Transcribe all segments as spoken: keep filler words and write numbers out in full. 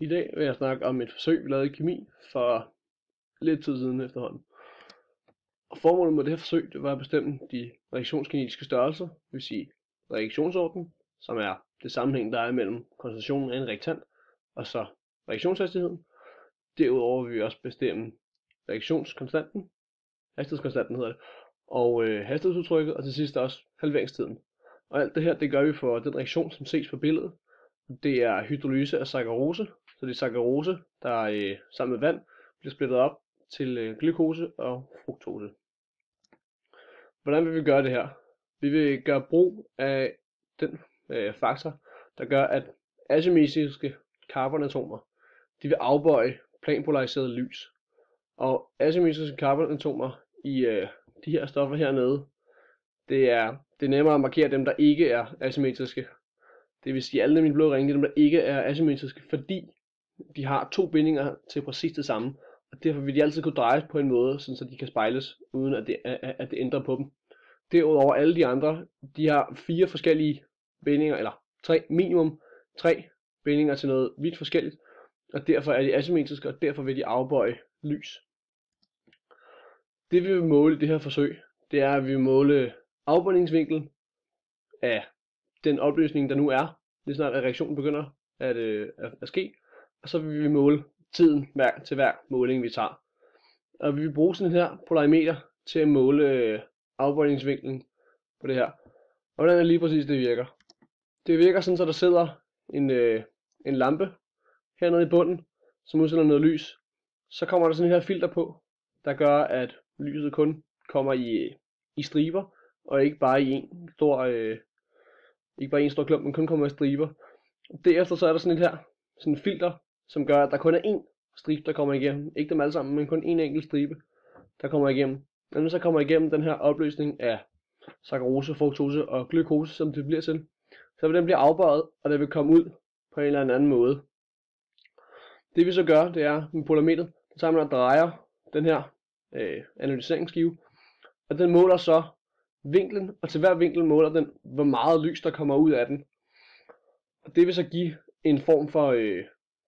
I dag vil jeg snakke om et forsøg, vi lavede i kemi for lidt tid siden efterhånden. Og formålet med det her forsøg, det var at bestemme de reaktionskinetiske størrelser, det vil sige reaktionsorden, som er det sammenhæng, der er mellem koncentrationen af en reaktant og så reaktionshastigheden. Derudover vil vi også bestemme reaktionskonstanten, hastighedskonstanten hedder det, og øh, hastighedsudtrykket, og til sidst også halveringstiden. Og alt det her, det gør vi for den reaktion, som ses på billedet. Det er hydrolyse af saccharose, så det er saccharose, der øh, sammen med vand bliver splittet op til øh, glukose og fruktose. Hvordan vil vi gøre det her? Vi vil gøre brug af den øh, faktor, der gør, at asymmetriske carbonatomer, de vil afbøje planpolariseret lys. Og asymmetriske carbonatomer i øh, de her stoffer hernede, det er, det er nemmere at markere dem, der ikke er asymmetriske. Det vil sige, at alle dem i blå ringe, dem der ikke er asymmetriske, fordi de har to bindinger til præcis det samme. Og derfor vil de altid kunne drejes på en måde, så de kan spejles, uden at det, at det ændrer på dem. Derudover alle de andre, de har fire forskellige bindinger, eller tre, minimum tre bindinger til noget vidt forskelligt. Og derfor er de asymmetriske, og derfor vil de afbøje lys. Det vi vil måle i det her forsøg, det er, at vi vil måle afbøjningsvinkel af den opløsning, der nu er, lige snart at reaktionen begynder at, øh, at, at ske, og så vil vi måle tiden hver, til hver måling, vi tager. Og vi vil bruge sådan her polarimeter til at måle øh, afbøjningsvinklen på det her. Og hvordan er lige præcis det virker? Det virker sådan, så der sidder en, øh, en lampe hernede i bunden, som udsender noget lys. Så kommer der sådan her filter på, der gør, at lyset kun kommer i, i striber, og ikke bare i en stor... Øh, Ikke bare en stor klump, men kun kommer i striber. Derefter så er der sådan et her, sådan et filter, som gør, at der kun er én stribe, der kommer igennem. Ikke dem alle sammen, men kun en enkelt stribe, der kommer igennem. Når så kommer igennem den her opløsning af saccharose, fruktose og glukose, som det bliver til, så vil den blive afbøjet, og det vil komme ud på en eller anden måde. Det vi så gør, det er med polarimeteret, så tager man og drejer den her øh, analyseringsskive, og den måler så vinklen, og til hver vinkel måler den, hvor meget lys der kommer ud af den. Og det vil så give en form for, øh,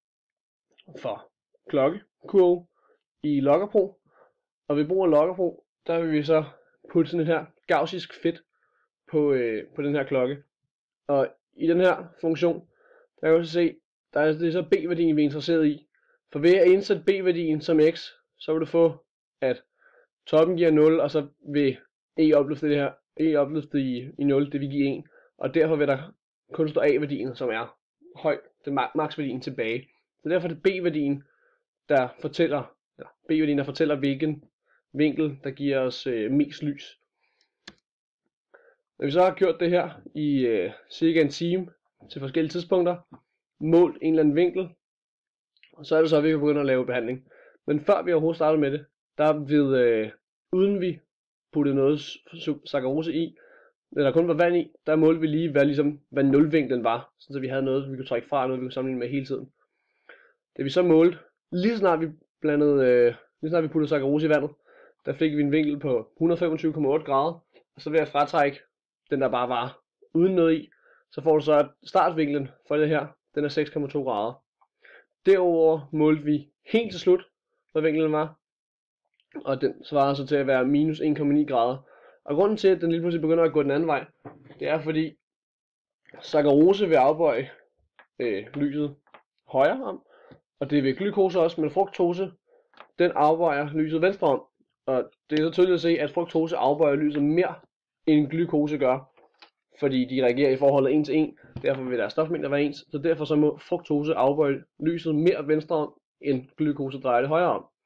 for klokkekurve i Loggerpro. Og ved brug af Loggerpro, der vil vi så putte sådan et her gaussisk fit på, øh, på den her klokke. Og i den her funktion, der kan du se, der er det så b-værdien, vi er interesseret i. For ved at indsætte b-værdien som x, så vil du få, at toppen giver nul, og så vil e opløftet det her, e opløftet i, i nul, det vil give en, og derfor vil der kun stå a-værdien, som er høj, det er maksværdien tilbage. Så derfor er det b-værdien, der fortæller, eller b-værdien, der fortæller, hvilken vinkel, der giver os øh, mest lys. Når vi så har gjort det her i øh, cirka en time til forskellige tidspunkter, målt en eller anden vinkel, så er det så, at vi kan begynde at lave behandling. Men før vi overhovedet starter med det, der vil, øh, uden vi puttede noget saccharose i, eller kun var vand i, der målte vi lige, hvad, ligesom, hvad nulvinklen var, så vi havde noget, vi kunne trække fra, noget vi kunne sammenligne med hele tiden. Det vi så målte, lige snart vi blandede, øh, lige snart vi puttede saccharose i vandet, der fik vi en vinkel på et hundrede og femogtyve komma otte grader, og så ved at fratrække den, der bare var uden noget i, så får du så, at startvinklen for det her, den er seks komma to grader. Derover målte vi helt til slut, hvad vinklen var, og den svarer så til at være minus en komma ni grader. Og grunden til, at den lige pludselig begynder at gå den anden vej, det er fordi saccharose vil afbøje øh, lyset højre om, og det vil glukose også, men fruktose, den afbøjer lyset venstre om. Og det er så tydeligt at se, at fruktose afbøjer lyset mere, end glukose gør, fordi de reagerer i forholdet en til en, derfor vil deres stofmængder være ens, så derfor så må fruktose afbøje lyset mere venstre om, end glukose drejer det højre om.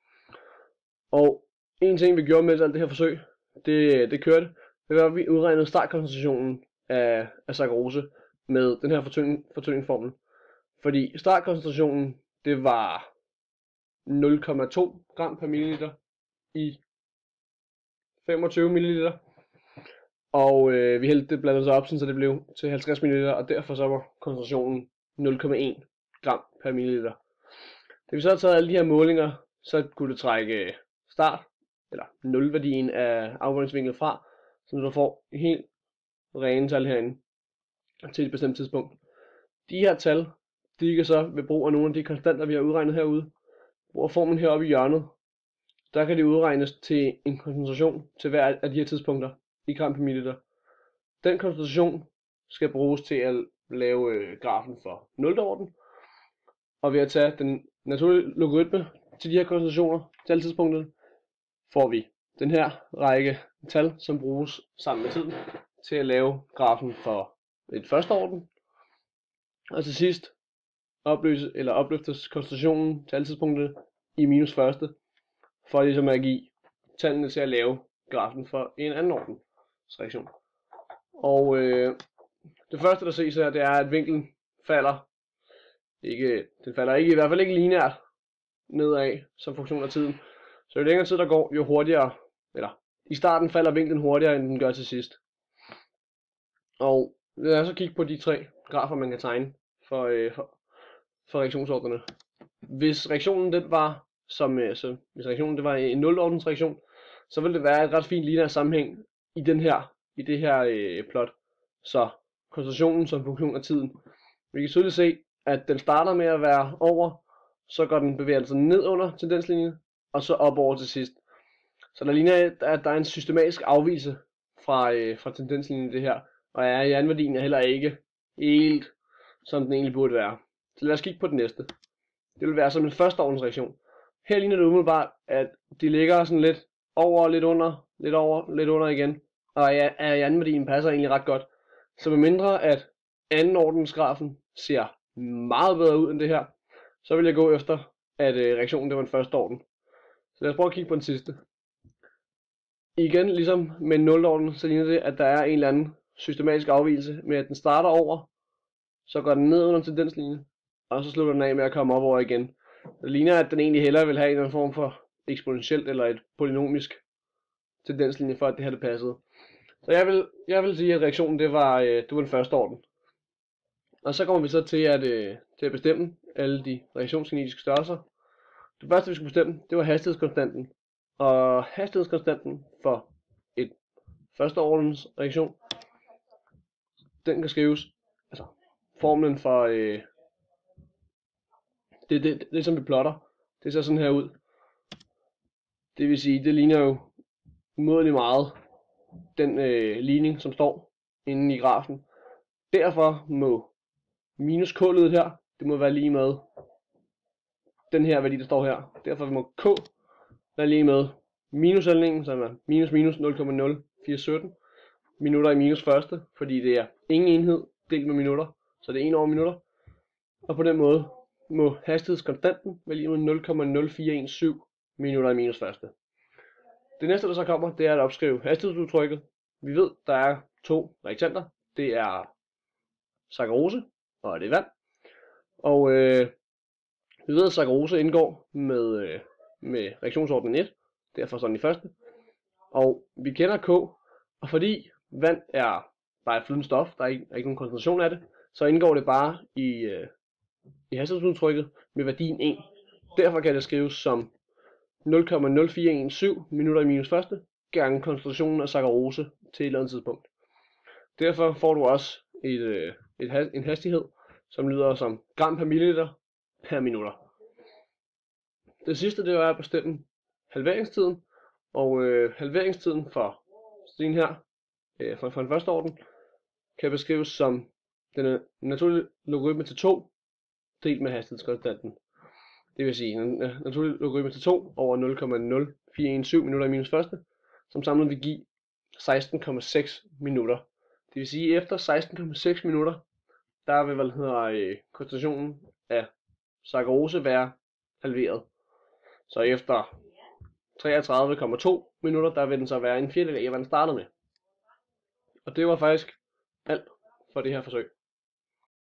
Og en ting vi gjorde med alt det her forsøg, det, det kørte, det var at vi udregnede startkoncentrationen af, af saccharose med den her fortynding, fortyndingsformel. Fordi startkoncentrationen, det var nul komma to gram per milliliter i femogtyve milliliter. Og øh, vi hældte det blandet så op, så det blev til halvtreds milliliter, og derfor så var koncentrationen nul komma en gram per milliliter. Da vi så har taget alle de her målinger, så kunne det trække start, eller nulværdien af afbøjningsvinklen fra, så du får helt rene tal herinde til et bestemt tidspunkt. De her tal, de kan så ved brug af nogle af de konstanter, vi har udregnet herude, hvor formen heroppe i hjørnet, der kan det udregnes til en koncentration til hver af de her tidspunkter i gram per milliliter. Den koncentration skal bruges til at lave øh, grafen for nul orden, og ved at tage den naturlige logaritme til de her koncentrationer til alle tidspunkter, får vi den her række tal, som bruges sammen med tiden til at lave grafen for et første orden. Og til sidst opløse eller opløftes koncentrationen til alle tidspunkter i minus første, for ligesom at give tallene til at lave grafen for en anden ordens reaktion. Og øh, det første der ses her, det er at vinklen falder ikke, den falder ikke, i hvert fald ikke lineært nedad som funktion af tiden. Så jo længere tid der går, jo hurtigere, eller i starten falder vinklen hurtigere, end den gør til sidst. Og lad os så kigge på de tre grafer, man kan tegne for, øh, for, for reaktionsordnerne. Hvis reaktionen den var som øh, så, hvis reaktionen det var en nul ordens reaktion, så vil det være et ret fint lineær sammenhæng i den her i det her øh, plot. Så koncentrationen som funktion af tiden. Vi kan tydeligt se, at den starter med at være over, så går den bevæger sig ned under tendenslinjen, og så op over til sidst. Så der ligner, at der er en systematisk afvigelse fra, øh, fra tendenslinjen i det her, og ja, jernværdien er heller ikke helt, som den egentlig burde være. Så lad os kigge på den næste. Det vil være som en første ordens reaktion. Her ligner det umiddelbart, at de ligger sådan lidt over, lidt under, lidt over, lidt under igen, og ja, jernværdien passer egentlig ret godt. Så med mindre at anden ordensgrafen ser meget bedre ud end det her, så vil jeg gå efter, at øh, reaktionen det var en første orden. Så lad os prøve at kigge på den sidste. Igen, ligesom med nul orden, så ligner det, at der er en eller anden systematisk afvigelse med, at den starter over, så går den ned under tendenslinjen, og så slutter den af med at komme op over igen. Det ligner, at den egentlig hellere vil have en form for eksponentielt eller et polynomisk tendenslinje, for at det her det passede. Så jeg vil, jeg vil sige, at reaktionen det var, øh, det var den første orden. Og så kommer vi så til at, øh, til at bestemme alle de reaktionskinetiske størrelser. Det første vi skulle bestemme, det var hastighedskonstanten. Og hastighedskonstanten for et første ordens reaktion, den kan skrives, altså formlen for øh, det, det, det, det som vi plotter, det ser sådan her ud. Det vil sige, det ligner jo umådelig meget den øh, ligning, som står inde i grafen. Derfor må minus k-ledet her, det må være lige med den her værdi, der står her. Derfor må k være lige med minushandlingen, som er minus minus nul komma nul fire sytten minutter i minus første, fordi det er ingen enhed delt med minutter, så det er en over minutter. Og på den måde må hastighedskonstanten være lige med nul komma nul fire en syv minutter i minus første. Det næste, der så kommer, det er at opskrive hastighedsudtrykket. Vi ved, der er to reaktanter. Det er saccharose, og det er vand. Og øh, vi ved, at saccharose indgår med, øh, med reaktionsordnen et. Derfor sådan i første. Og vi kender K, og fordi vand er bare et flydende stof, der er ikke, er ikke nogen koncentration af det, så indgår det bare i, øh, i hastighedsudtrykket med værdien en. Derfor kan det skrives som nul komma nul fire en syv minutter i minus første gange koncentrationen af saccharose til et eller andet tidspunkt. Derfor får du også et, øh, et, en hastighed, som lyder som gram per milliliter per minutter. Det sidste, det er at bestemme halveringstiden, og øh, halveringstiden for stigen her, øh, for, for den første orden, kan beskrives som den naturlige logaritme til to delt med hastighedskonstanten. Det vil sige en naturlig logaritme til to over nul komma nul fire en syv minutter i minus første, som samlet vil give seksten komma seks minutter. Det vil sige, at efter seksten komma seks minutter, der vil hvad hedder, øh, koncentrationen af saccharose være halveret. Så efter treogtredive komma to minutter, der vil den så være en fjerdedel af, hvad den startede med. Og det var faktisk alt for det her forsøg.